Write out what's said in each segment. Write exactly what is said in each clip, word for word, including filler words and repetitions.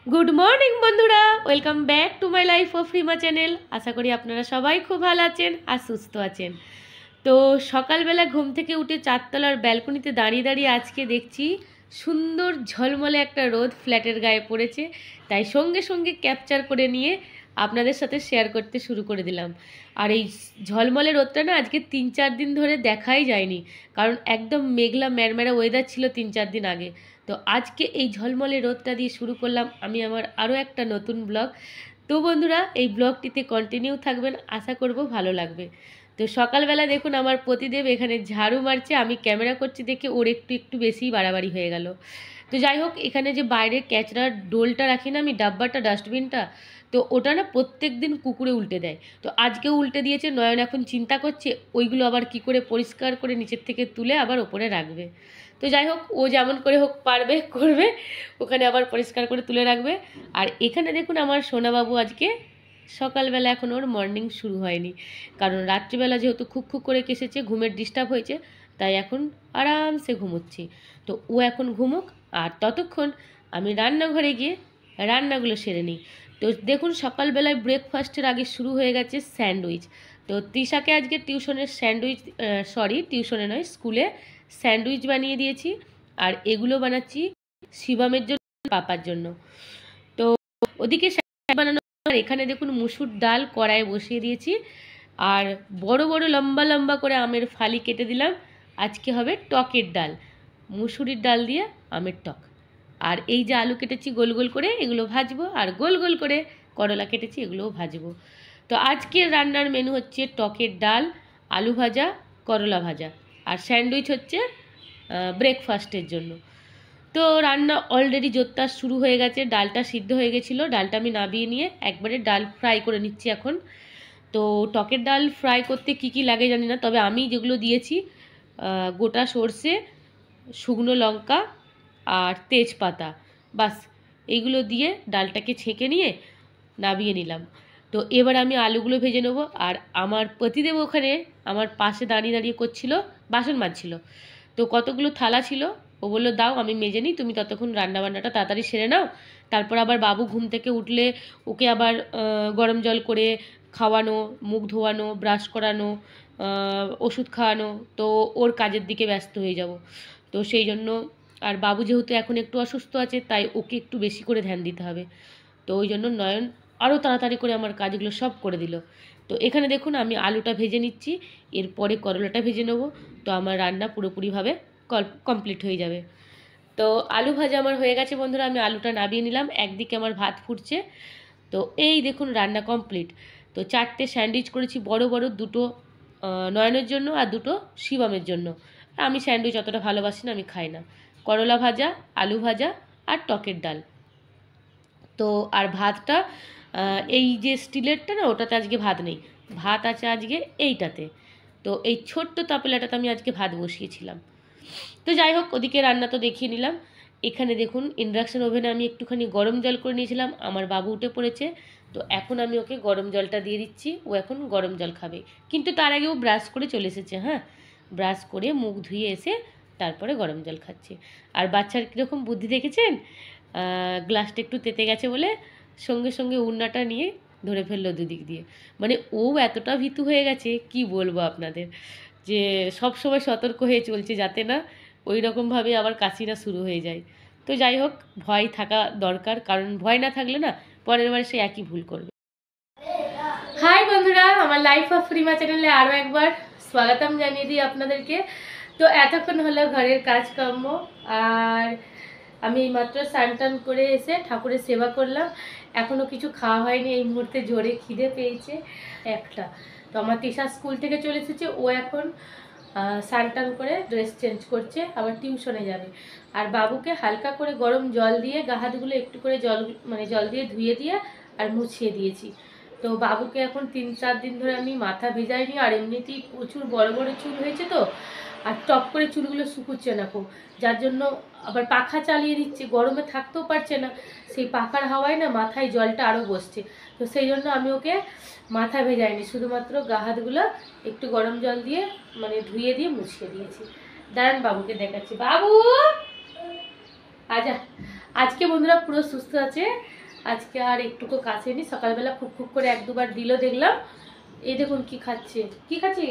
Good morning बंधुरा welcome back to my life of Rima channel. आशा करी आपनारा सबाई खूब भालो आछेन और सुस्थ आछेन। तो सकाल बेला घुम थेके उठे चारतलार ब्यालकनिते दाड़िये दाड़िये आजके देखछि सुंदर झलमले एक रोद फ्लैटेर गाये पड़ेছে, ताई संगे संगे कैपचार करे निये आपनादेर साथे शेयर करते शुरू करे दिलाम। और ये झलमले रोदटा ना आज के तीन चार दिन धरे देखाई जायनि, कारण एकदम मेघला मैरमेरा वेदार छिलो तीन चार दिन आगे। तो आज के ये झलमले रोदटा दिए शुरू करलाम आमी आमार आरो एकटा नतून ब्लग। तो बंधुरा ये ब्लगटीते कन्टिनिउ थाकबेन, आशा करब भालो लागबे। तो सकाल बेला देखुन आमार पतिदेव एखाने झाड़ू मारছে, आमी क्यामेरा करছি देखे ओर एकटू एकटू बेশি बाड़ाबाड़ी হয়ে গেল। तो যাই হোক এখানে যে বাইরের ক্যাচড়ার ডোলটা রাখি না আমি, ডাব্বাটা ডাস্টবিনটা, তো ওটা না প্রত্যেক দিন কুকুরে উল্টে দেয়। তো আজকেও উল্টে দিয়েছে। নয়ন এখন চিন্তা করছে ওইগুলো আবার কি করে পরিষ্কার করে নিচের থেকে তুলে আবার ওপরে রাখবে। তো যাই হোক ও যেমন করে হোক পারবে করবে, ওখানে আবার পরিষ্কার করে তুলে রাখবে। আর এখানে দেখুন আমার সোনাবাবু আজকে সকালবেলা এখন ওর মর্নিং শুরু হয়নি, কারণ রাত্রিবেলা যেহেতু খুব খুব করে কেসেছে, ঘুমের ডিস্টার্ব হয়েছে, তাই এখন আরামসে ঘুমোচ্ছি। তো ও এখন ঘুমুক, আর ততক্ষণ আমি রান্নাঘরে গিয়ে রান্নাগুলো সেরে নিই। তো দেখুন সকালবেলায় ব্রেকফাস্টের আগে শুরু হয়ে গেছে স্যান্ডউইচ। তো তৃষাকে আজকে টিউশনের স্যান্ডউইচ, সরি টিউশনে নয় স্কুলে স্যান্ডউইচ বানিয়ে দিয়েছি, আর এগুলো বানাচ্ছি শিবমের জন্য, পাপার জন্য। তো ওদিকে বানানো, এখানে দেখুন মুসুর ডাল কড়াইয়ে বসিয়ে দিয়েছি, আর বড় বড় লম্বা লম্বা করে আমের ফালি কেটে দিলাম। আজকে হবে টকের ডাল, মুসুরির ডাল দিয়ে আমের টক। আর এই যে আলু কেটেছি গোল গোল করে, এগুলো ভাজবো, আর গোল গোল করে করলা কেটেছি, এগুলোও ভাজবো। তো আজকের রান্নার মেনু হচ্ছে টকের ডাল, আলু ভাজা, করলা ভাজা, আর স্যান্ডউইচ হচ্ছে ব্রেকফাস্টের জন্য। তো রান্না অলরেডি জোরটা শুরু হয়ে গেছে। ডালটা সিদ্ধ হয়ে গেছিলো, ডালটা আমি নাবিয়ে নিয়ে একবারে ডাল ফ্রাই করে নিচ্ছি এখন। তো টকের ডাল ফ্রাই করতে কি কি লাগে জানি না, তবে আমি যেগুলো দিয়েছি গোটা সর্ষে, শুকনো লঙ্কা আর তেজপাতা, বাস এইগুলো দিয়ে ডালটাকে ছেঁকে নিয়ে নাবিয়ে নিলাম। তো এবার আমি আলুগুলো ভেজে নেবো। আর আমার পতিদেব ওখানে আমার পাশে দাঁড়িয়ে দাঁড়িয়ে করছিল, বাসন মাজছিল। তো কতগুলো থালা ছিল, ও বললো দাও আমি মেজে নিই, তুমি ততক্ষণ রান্নাবান্নাটা তাড়াতাড়ি সেরে নাও। তারপর আবার বাবু ঘুম থেকে উঠলে ওকে আবার গরম জল করে খাওয়ানো, মুখ ধোয়ানো, ব্রাশ করানো, ওষুধ খাওয়ানো, তো ওর কাজের দিকে ব্যস্ত হয়ে যাব। তো সেই জন্য, আর বাবু যেহেতু এখন একটু অসুস্থ আছে, তাই ওকে একটু বেশি করে ধ্যান দিতে হবে। তো ওই জন্য নয়ন আরও তাড়াতাড়ি করে আমার কাজগুলো সব করে দিল। তো এখানে দেখুন আমি আলুটা ভেজে নিচ্ছি, এরপরে করলাটা ভেজে নেব। তো আমার রান্না পুরোপুরিভাবে কমপ্লিট হয়ে যাবে। তো আলু ভাজা আমার হয়ে গেছে বন্ধুরা, আমি আলুটা নাবিয়ে নিলাম। একদিকে আমার ভাত ফুটছে। তো এই দেখুন রান্না কমপ্লিট। তো চারটে স্যান্ডউইচ করেছি বড় বড়, দুটো নয়নের জন্য আর দুটো শিবমের জন্য। আমি স্যান্ডউইচ অতটা ভালোবাসি না, আমি খাই না। করলা ভাজা, আলু ভাজা আর টকের ডাল। তো আর ভাতটা এই যে স্টিলেরটা না, ওটাতে আজকে ভাত নেই, ভাত আছে আজকে এইটাতে। তো এই ছোট্ট তাপেলাটাতে আমি আজকে ভাত বসিয়েছিলাম। তো যাই হোক ওদিকে রান্না তো দেখিয়ে নিলাম। এখানে দেখুন ইন্ডাকশান ওভেনে আমি একটুখানি গরম জল করে নিয়েছিলাম, আমার বাবু উঠে পড়েছে। তো এখন আমি ওকে গরম জলটা দিয়ে দিচ্ছি, ও এখন গরম জল খাবে। কিন্তু তার আগে ও ব্রাশ করে চলে এসেছে, হ্যাঁ ব্রাশ করে মুখ ধুয়ে এসে তারপরে গরম জল খাচ্ছে। আর বাচ্চার কীরকম বুদ্ধি দেখেছেন, গ্লাসটা একটু তেতে গেছে বলে সঙ্গে সঙ্গে উন্নাটা নিয়ে ধরে ফেললো দুদিক দিয়ে। মানে ও এতটা ভীতু হয়ে গেছে কি বলবো আপনাদের, যে সব সময় সতর্ক হয়ে চলছে যাতে না ওই রকমভাবে আবার কাশিটা শুরু হয়ে যায়। তো যাই হোক ভয় থাকা দরকার, কারণ ভয় না থাকলে না পরের বার সে একই ভুল করবে। হাই বন্ধুরা, আমার লাইফ অফ রিমা চ্যানেলে আরও একবার স্বাগতম জানিয়ে দিই আপনাদেরকে। তো এতক্ষণ হলো ঘরের কাজকর্ম, আর আমি মাত্র স্নান টান করে এসে ঠাকুরের সেবা করলাম। এখনও কিছু খাওয়া হয়নি, এই মুহূর্তে জোরে খিদে পেয়েছে একটা। তো আমার তৃষা স্কুল থেকে চলে এসেছে, ও এখন স্নান টান করে ড্রেস চেঞ্জ করছে, আবার টিউশনে যাবে। আর বাবুকে হালকা করে গরম জল দিয়ে গা হাতগুলো একটু করে জল মানে জল দিয়ে ধুয়ে দিয়ে আর মুছিয়ে দিয়েছি। তো বাবুকে এখন তিন চার দিন ধরে আমি মাথা ভেজাইনি, আর এমনিতেই প্রচুর বড় বড় চুল হয়েছে, তো আর টপ করে চুলগুলো শুকুচ্ছে না খুব, যার জন্য আবার পাখা চালিয়ে দিচ্ছে, গরমে থাকতেও পারছে না, সেই পাখার হাওয়ায় না মাথায় জলটা আরও বসছে। তো সেই জন্য আমি ওকে মাথা ভেজাইনি, শুধুমাত্র গা হাতগুলো একটু গরম জল দিয়ে মানে ধুয়ে দিয়ে মুছিয়ে দিয়েছি। দাঁড়ান বাবুকে দেখাচ্ছি। বাবু আজা আজকে বন্ধুরা পুরো সুস্থ আছে, আজকে আর একটুকু কাছেনি, সকালবেলা খুব খুব করে এক দুবার দিল দেখলাম। এই দেখুন কি খাচ্ছে। কি খাচ্ছিস?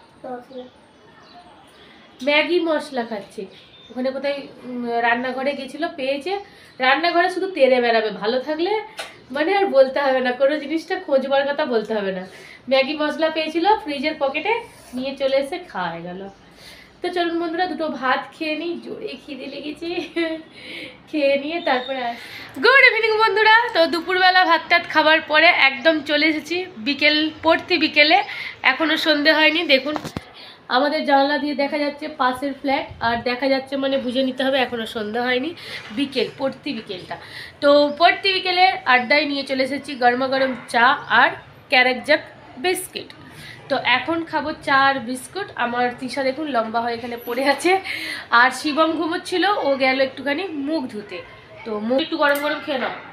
ম্যাগি মশলা খাচ্ছে। ওখানে কোথায় রান্নাঘরে গেছিল, পেয়েছে। রান্নাঘরে শুধু তেড়ে বেড়াবে, ভালো থাকলে মানে আর বলতে হবে না, কোনো জিনিসটা খোঁজবার কথা বলতে হবে না। ম্যাগি মশলা পেয়েছিল ফ্রিজের পকেটে, নিয়ে চলে এসে খাওয়া গেল। তো চলুন বন্ধুরা, দুটো ভাত খেয়ে নিই, জোরে খিদে লেগেছে। খেয়ে নিয়ে তারপরে আস। গুড ইভিনিং বন্ধুরা। তো দুপুরবেলা ভাত টাত খাবার পরে একদম চলে এসেছি বিকেল পড়তি বিকেলে। এখনও সন্ধে হয়নি। দেখুন আমাদের জানলা দিয়ে দেখা যাচ্ছে পাশের ফ্ল্যাট, আর দেখা যাচ্ছে মানে বুঝে নিতে হবে এখনও সন্ধ্যা হয়নি, বিকেল পড়তি বিকেলটা। তো পড়তি বিকেলে আড্ডায় নিয়ে চলে এসেছি গরমা গরম চা আর ক্যারেক জাক বিস্কিট। তো এখন খাবো চা আর বিস্কুট। আমার তৃষা দেখুন লম্বা হয়ে এখানে পড়ে আছে, আর শিবম ঘুমোচ্ছিল, ও গেল একটুখানি মুখ ধুতে। তো মুখ একটু গরম গরম খেয়ে নাও।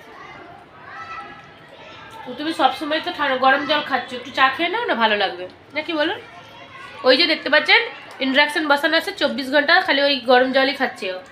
তো তুমি সবসময় তো ঠান্ডা গরম জল খাচ্ছ, একটু চা খেয়ে নাও না, ভালো লাগবে নাকি বলুন। ওই যে দেখতে পাচ্ছেন ইন্ডাকশন বসানো আছে, চব্বিশ ঘন্টা খালি ওই গরম জলই খাচ্ছে ও।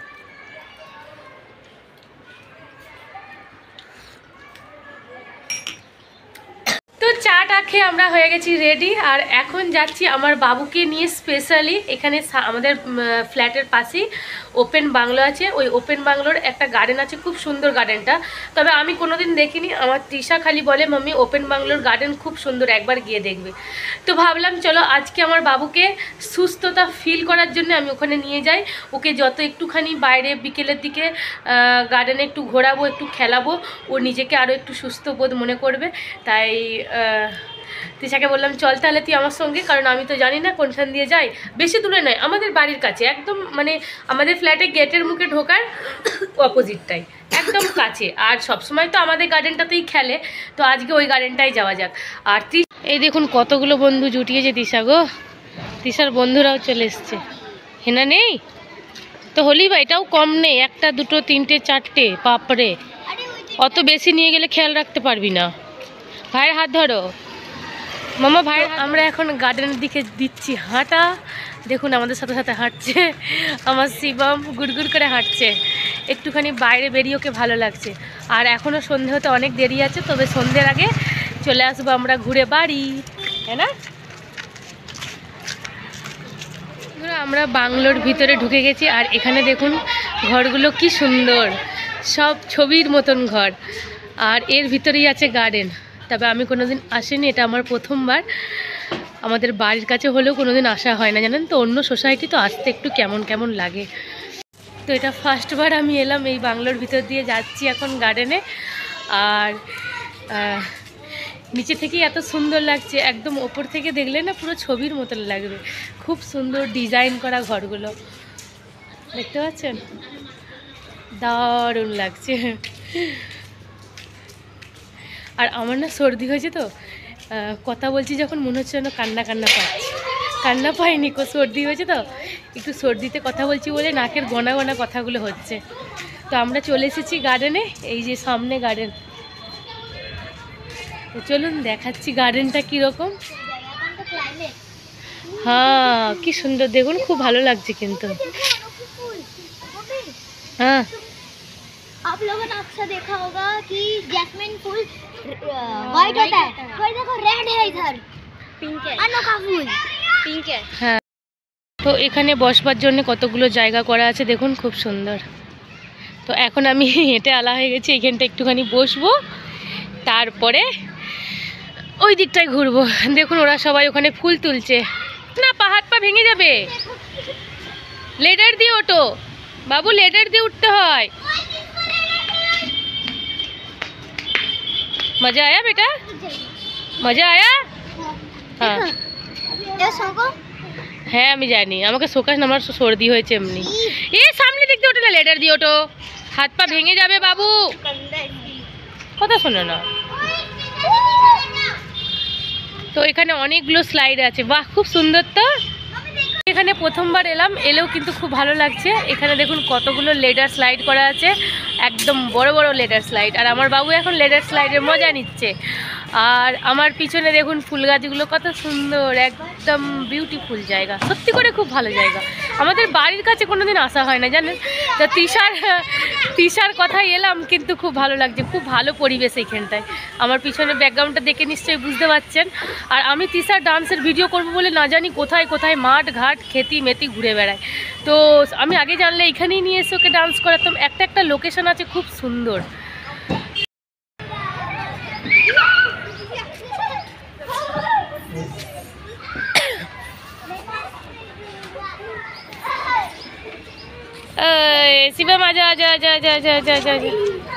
তো চাটা খেয়ে আমরা হয়ে গেছি রেডি, আর এখন যাচ্ছি আমার বাবুকে নিয়ে স্পেশালি এখানে আমাদের ফ্ল্যাটের পাশেই ওপেন বাংলো আছে। ওই ওপেন বাংলোর একটা গার্ডেন আছে, খুব সুন্দর গার্ডেনটা, তবে আমি কোনোদিন দেখিনি। আমার তৃষা খালি বলে মাম্মি ওপেন বাংলোর গার্ডেন খুব সুন্দর, একবার গিয়ে দেখবে। তো ভাবলাম চলো আজকে আমার বাবুকে সুস্থতা ফিল করার জন্য আমি ওখানে নিয়ে যাই। ওকে যত একটুখানি বাইরে বিকেলের দিকে গার্ডেনে একটু ঘোরাবো, একটু খেলাবো, ও নিজেকে আরও একটু সুস্থ বোধ মনে করবে। তাই তৃষাকে বললাম চল তাহলে তুই আমার সঙ্গে, কারণ আমি তো জানি না কোনখান দিয়ে যাই। বেশি দূরে নয়, আমাদের বাড়ির কাছে একদম, মানে আমাদের ফ্ল্যাটে গেটের মুখে ঢোকার অপোজিটটাই, একদম কাছে। আর সবসময় তো আমাদের গার্ডেনটাতেই খেলে, তো আজকে ওই গার্ডেনটাই যাওয়া যাক। আর এই দেখুন কতগুলো বন্ধু জুটিয়েছে তৃষা গো, তৃষার বন্ধুরাও চলে এসছে। হেনা নেই তো হলি বা এটাও কম নেই, একটা দুটো তিনটে চারটে, বাপরে অত বেশি নিয়ে গেলে খেয়াল রাখতে পারবি না। ভাইয়ের হাত ধরো মামা, ভাই। আমরা এখন গার্ডেনের দিকে দিচ্ছি হাঁটা। দেখুন আমাদের সাথে সাথে হাঁটছে আমার শিবম, গুড়গুড় করে হাঁটছে। একটুখানি বাইরে বেরিয়ে ওকে ভালো লাগছে। আর এখনও সন্ধে হতে অনেক দেরি আছে, তবে সন্ধ্যের আগে চলে আসবো আমরা ঘুরে বাড়ি, তাই না? আমরা বাংলোর ভিতরে ঢুকে গেছি, আর এখানে দেখুন ঘরগুলো কি সুন্দর, সব ছবির মতন ঘর। আর এর ভিতরেই আছে গার্ডেন। তবে আমি কোনোদিন আসিনি, এটা আমার প্রথমবার। আমাদের বাড়ির কাছে হলেও কোনোদিন আসা হয় না জানেন তো, অন্য সোসাইটি তো আসতে একটু কেমন কেমন লাগে। তো এটা ফার্স্টবার আমি এলাম এই বাংলোর ভিতর দিয়ে, যাচ্ছি এখন গার্ডেনে। আর নিচে থেকেই এত সুন্দর লাগছে, একদম ওপর থেকে দেখলে না পুরো ছবির মতন লাগবে। খুব সুন্দর ডিজাইন করা ঘরগুলো, দেখতে পাচ্ছেন, দারুণ লাগছে। আর আমার না সর্দি হয়েছে, তো কথা বলছি যখন মনে হচ্ছে যেন কান্না কান্না পাচ্ছি। কান্না পাইনি কো, সর্দি হয়েছে তো একটু সর্দিতে কথা বলছি বলে নাকের গনা গনা কথাগুলো হচ্ছে। তো আমরা চলে এসেছি গার্ডেনে, এই যে সামনে গার্ডেন। তো চলুন দেখাচ্ছি গার্ডেনটা কীরকম। হ্যাঁ কি সুন্দর দেখুন, খুব ভালো লাগছে কিন্তু। हाँ आप लोगों ने अक्सर देखा होगा कि जैस्मिन फूल व्हाइट होता है, तो देखो रेड है, इधर पिंक है, अनोखा फूल पिंक है। हाँ তো এখানে বসবার জন্য কতগুলো জায়গা করা আছে দেখুন, খুব সুন্দর। তো এখন আমি হেঁটে আলা হয়ে গেছি, এখানটা একটুখানি বসবো, তারপরে ওই দিকটায় ঘুরবো। দেখুন ওরা সবাই ওখানে ফুল তুলছে। না পা হাত পা ভেঙে যাবে, লেডার দিয়ে ওঠো বাবু, লেডার দিয়ে উঠতে হয়। मजा आया बेटा, मजा आया? हाँ হ্যাঁ আমি জানি, আমাকে শোকাস না, আমার সর্দি হয়েছে এমনি। এ সামনে দিক দিয়ে ওঠো না, লেডার দিয়ে ওঠো, হাত পা ভেঙে যাবে বাবু, কথা শোনো না। তো এখানে অনেকগুলো স্লাইড আছে, বাহ খুব সুন্দর। তো এখানে প্রথমবার এলাম, এলেও কিন্তু খুব ভালো লাগছে। এখানে দেখুন কতগুলো লেডার স্লাইড করা আছে, একদম বড় বড় লেডার স্লাইড। আর আমার বাবু এখন লেডার স্লাইডের মজা নিচ্ছে। আর আমার পিছনে দেখুন ফুল গাছগুলো কত সুন্দর, একদম বিউটিফুল জায়গা, সত্যি করে খুব ভালো জায়গা। আমাদের বাড়ির কাছে কোনোদিন আসা হয় না জানেন, তো তৃষার তৃষার কথাই এলাম, কিন্তু খুব ভালো লাগছে, খুব ভালো পরিবেশ এইখানটায়। আমার পিছনে ব্যাকগ্রাউন্ডটা দেখে নিশ্চয়ই বুঝতে পারছেন। আর আমি তৃষার ডান্সের ভিডিও করবো বলে না জানি কোথায় কোথায় মাঠ ঘাট খেতি মেতি ঘুরে বেড়ায়। তো আমি আগে জানলে এখানেই নিয়ে এসে ওকে ডান্স করাতাম। একটা একটা লোকেশন আছে খুব সুন্দর। শিবা মাজা যা যা যা যা যা যা যা।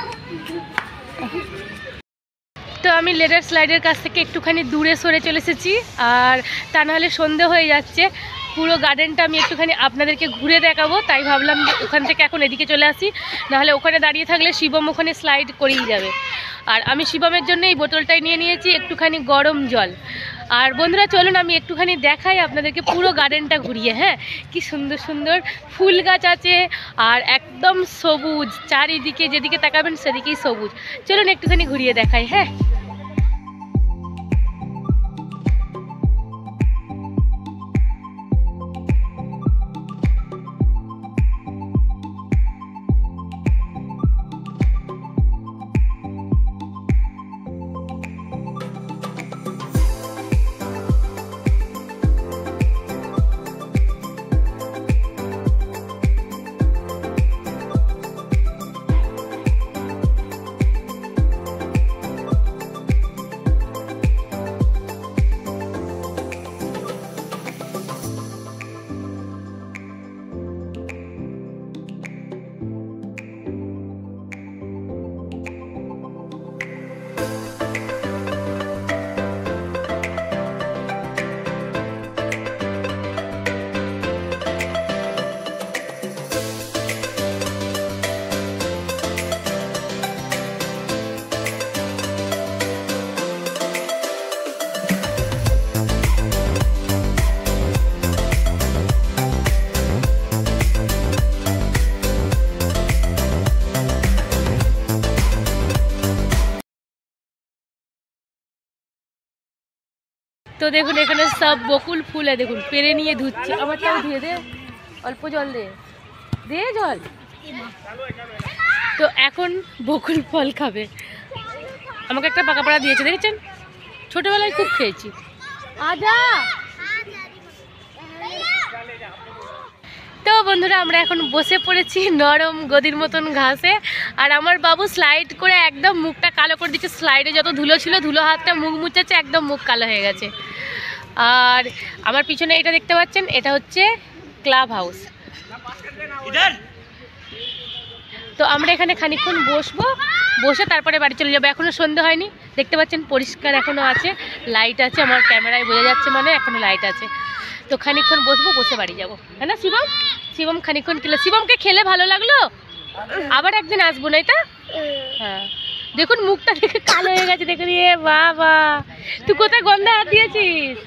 তো আমি লেডার স্লাইডের কাছ থেকে একটুখানি দূরে সরে চলে এসেছি, আর তা নাহলে সন্ধে হয়ে যাচ্ছে। পুরো গার্ডেনটা আমি একটুখানি আপনাদেরকে ঘুরে দেখাবো, তাই ভাবলাম যে ওখান থেকে এখন এদিকে চলে আসি, নাহলে ওখানে দাঁড়িয়ে থাকলে শিবম ওখানে স্লাইড করেই যাবে। আর আমি শিবমের জন্য এই বোতলটাই নিয়ে নিয়েছি একটুখানি গরম জল। আর বন্ধুরা চলুন আমি একটুখানি দেখাই আপনাদেরকে পুরো গার্ডেনটা ঘুরিয়ে। হ্যাঁ, কি সুন্দর সুন্দর ফুল গাছ আছে, আর একদম সবুজ চারিদিকে, যেদিকে তাকাবেন সেদিকেই সবুজ। চলুন একটুখানি ঘুরিয়ে দেখাই। হ্যাঁ, তো দেখুন এখানে সব বকুল ফুল, দেখুন পেরে নিয়ে ধুচ্ছে। আমারটাও ধুয়ে দে, অল্প জল দে, দে জল। তো এখন বকুল ফল খাবে। আমাকে একটা পাকা পাড়া দিয়েছে, দেখেছেন? ছোটবেলায় খুব খেয়েছি। আজা তো বন্ধুরা আমরা এখন বসে পড়েছি নরম গদির মতন ঘাসে, আর আমার বাবু স্লাইড করে একদম মুখটা কালো করে দিচ্ছে। স্লাইডে যত ধুলো ছিল, ধুলো হাতটা মুখ মুছেছে, একদম মুখ কালো হয়ে গেছে। আর আমার পিছনে এটা দেখতে পাচ্ছেন, এটা হচ্ছে ক্লাব হাউস। তো আমরা এখানে খানিকক্ষণ বসবো, বসে তারপরে বাড়ি চলে যাবো। এখনও সন্ধে হয়নি, দেখতে পাচ্ছেন পরিষ্কার এখনও আছে, লাইট আছে, আমার ক্যামেরায় বোঝা যাচ্ছে মানে এখনও লাইট আছে। তো খানিকক্ষণ বসবো, বসে বাড়ি যাবো, হ্যাঁ না শিবম? শিবম খানিকক্ষণ খেলে, শিবমকে খেলে ভালো লাগলো, আবার একদিন আসবো না এটা। হ্যাঁ দেখুন মুখটা দেখে কালো হয়ে গেছে, দেখুন। এ বাবা, তুই কোথায় গন্ধে হাত দিয়েছিস?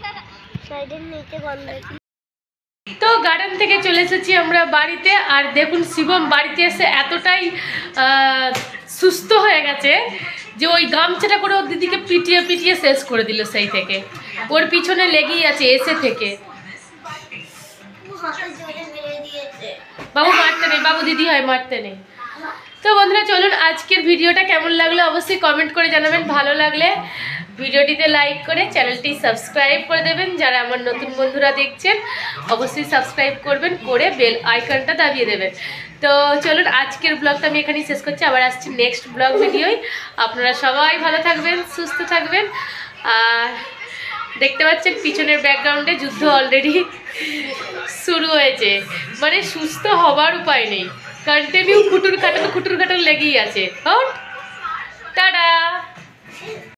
তো গার্ডেন থেকে চলে এসেছি আমরা বাড়িতে, আর দেখুন শিবম বাড়িতে এসে এতটাই সুস্থ হয়ে গেছে যে ওই গামছাটা করে ওর দিদিকে পিটিয়ে পিটিয়ে শেষ করে দিল। সেই থেকে ওর পিছনে লেগেই আছে এসে থেকে। বাবু মারতে নেই, বাবু দিদি হয়, মারতে নেই। তো বন্ধুরা চলুন আজকের ভিডিওটা কেমন লাগলো অবশ্যই কমেন্ট করে জানাবেন। ভালো লাগলে ভিডিওটিতে লাইক করে চ্যানেলটি সাবস্ক্রাইব করে দেবেন। যারা আমার নতুন বন্ধুরা দেখছেন অবশ্যই সাবস্ক্রাইব করবেন, করে বেল আইকনটা দাবিয়ে দেবেন। তো চলুন আজকের ব্লগটা আমি এখানেই শেষ করছি, আবার আসছি নেক্সট ব্লগ ভিডিওয়। আপনারা সবাই ভালো থাকবেন, সুস্থ থাকবেন। আর দেখতে পাচ্ছেন পিছনের ব্যাকগ্রাউন্ডে যুদ্ধ অলরেডি শুরু হয়েছে, মানে সুস্থ হবার উপায় নেই, কন্টিনিউ খুটুর খাটার খুটুর খাটার লেগেই আছে। টাটা।